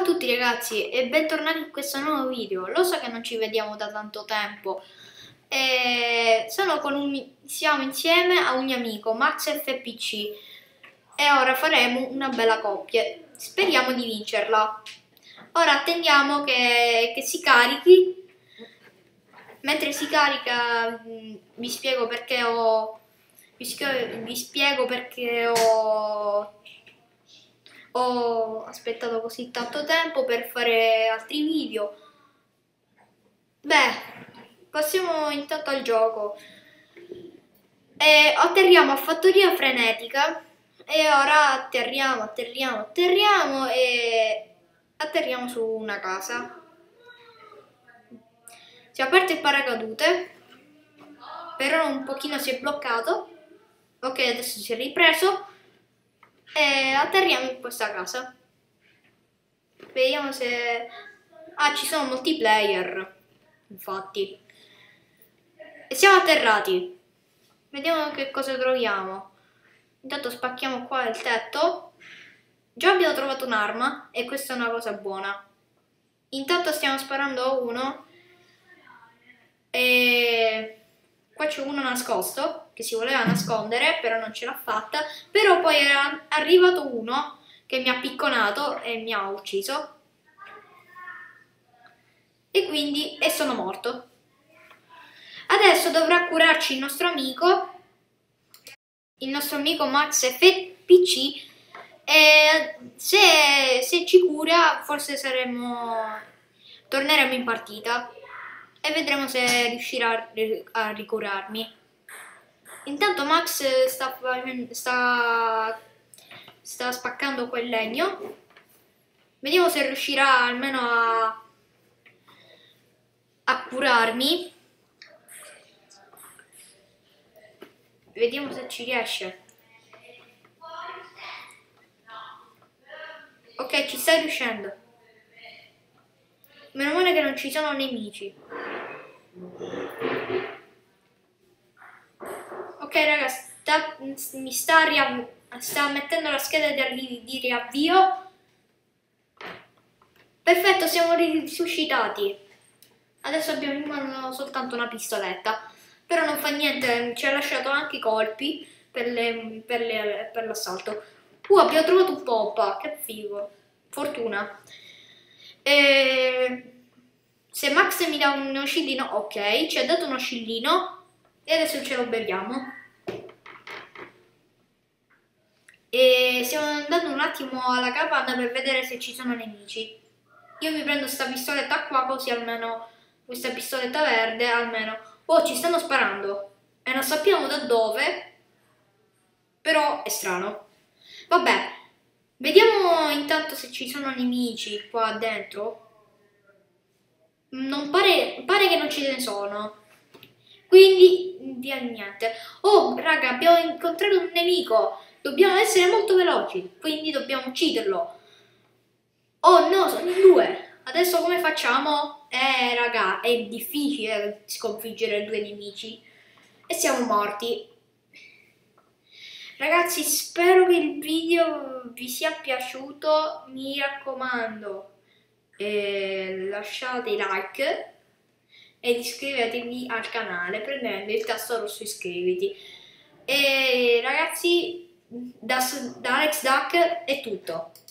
tutti ragazzi e bentornati in questo nuovo video. Lo so che non ci vediamo da tanto tempo. Siamo insieme a un mio amico, Max FPC, e ora faremo una bella coppia. Speriamo di vincerla. Ora attendiamo che si carichi. Mentre si carica vi spiego perché ho aspettato così tanto tempo per fare altri video. Passiamo intanto al gioco. Atterriamo a Fattoria Frenetica e ora atterriamo e atterriamo su una casa. Si è aperto il paracadute, però un pochino si è bloccato. Ok, adesso si è ripreso e atterriamo in questa casa. Vediamo se... Ah, ci sono multiplayer, infatti. E siamo atterrati. Vediamo che cosa troviamo. Intanto spacchiamo qua il tetto. Già abbiamo trovato un'arma e questa è una cosa buona. Intanto stiamo sparando a uno. E qua c'è uno nascosto che si voleva nascondere, però non ce l'ha fatta. Però poi è arrivato uno che mi ha picconato e mi ha ucciso. E quindi sono morto. Adesso dovrà curarci il nostro amico Max FPC, e se ci cura forse torneremo in partita e vedremo se riuscirà a ricurarmi. Intanto Max sta spaccando quel legno. Vediamo se riuscirà almeno a curarmi. Vediamo se ci riesce. Ok, ci sta riuscendo. Meno male che non ci sono nemici. Ok raga, sta mettendo la scheda di riavvio. Perfetto, siamo risuscitati. Adesso abbiamo in mano soltanto una pistoletta. Però non fa niente, ci ha lasciato anche i colpi per l'assalto. Abbiamo trovato un pompa, che figo. Fortuna. Se Max mi dà uno scillino, ok, ci ha dato uno scillino e adesso ce lo beviamo. E stiamo andando un attimo alla capanna per vedere se ci sono nemici. Io mi prendo sta pistoletta qua, così almeno, questa pistoletta verde, almeno. Oh, ci stanno sparando e non sappiamo da dove, però è strano. Vabbè, vediamo intanto se ci sono nemici qua dentro. Non pare che non ce ne sono, quindi via niente. Oh raga, abbiamo incontrato un nemico, dobbiamo essere molto veloci, quindi dobbiamo ucciderlo. Oh no, sono in due. Adesso come facciamo? Raga, è difficile sconfiggere due nemici. E siamo morti. Ragazzi, spero che il video vi sia piaciuto. Mi raccomando, lasciate like ed iscrivetevi al canale premendo il tasto rosso iscriviti. E ragazzi, da Alex Duck è tutto.